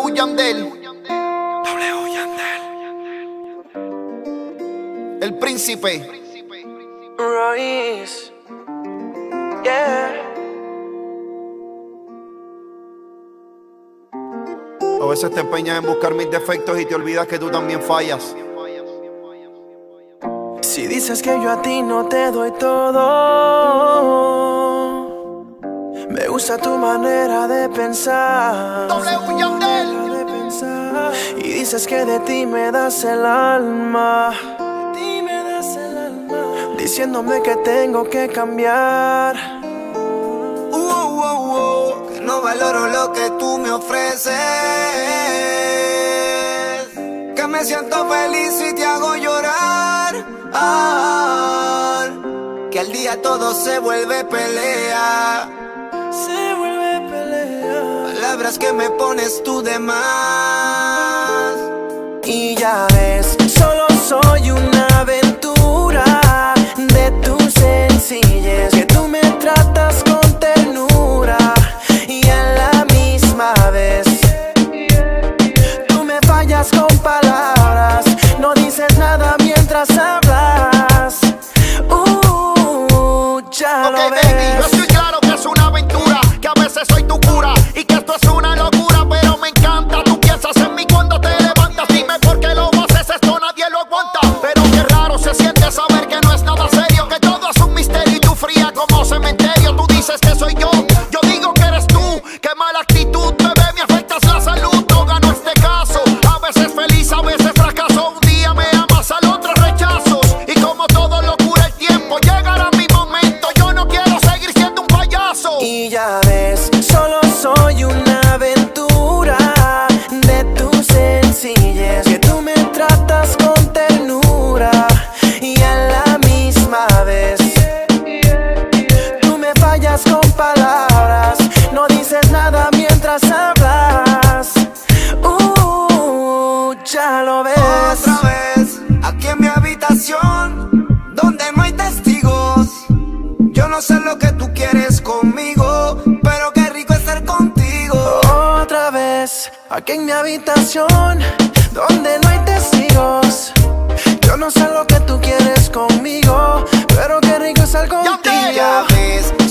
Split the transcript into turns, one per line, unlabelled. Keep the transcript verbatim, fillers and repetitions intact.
W Yandel.
W Yandel.
El príncipe.
Royce. Yeah.
A veces te empeñas en buscar mis defectos y te olvidas que tú también fallas.
Si dices que yo a ti no te doy todo, me gusta tu manera de pensar.
W Yandel.
Y dices que de ti me das el alma, diciéndome que tengo que cambiar.
Uh, uh, uh, uh, que no valoro lo que tú me ofreces, que me siento feliz y te hago llorar, ah, que al día todo se vuelve pelea,
se vuelve pelea.
Palabras que me pones tú de más.
Y ya ves, solo soy una aventura de tu sencillez, que tú me tratas con ternura y a la misma vez tú me fallas con palabras, no dices nada mientras hablas. Uh, ya
Ok,
lo ves.
baby, yo estoy claro que es una aventura, que a veces soy tu cura y que esto es una locura, pero me encanta. Tú piensas en mí cuando te levantas. Dime por qué lo haces, esto nadie lo aguanta. Pero qué raro se siente saber que no es nada serio, que todo es un misterio y tú fría como cementerio. Tú dices que soy yo, yo digo que eres tú. Qué mala actitud, bebé, me afectas la salud. No gano este caso, a veces feliz, a veces fracaso. Un día me amas, al otro rechazos. Y como todo lo cura el tiempo, llegará mi momento. Yo no quiero seguir siendo un payaso.
Y ya ves, solo soy una aventura de tu sencillez, que tú me tratas con ternura y a la misma vez tú me fallas con palabras, no dices nada mientras hablas. Uh, ya lo ves.
Otra vez, aquí en mi habitación, donde no hay testigos. Yo no sé lo que tú quieres conmigo, pero qué rico estar contigo.
Otra vez, aquí en mi habitación, donde no hay testigos. Yo no sé lo que tú quieres conmigo, pero qué rico estar contigo.
Yandel.
Ya ves,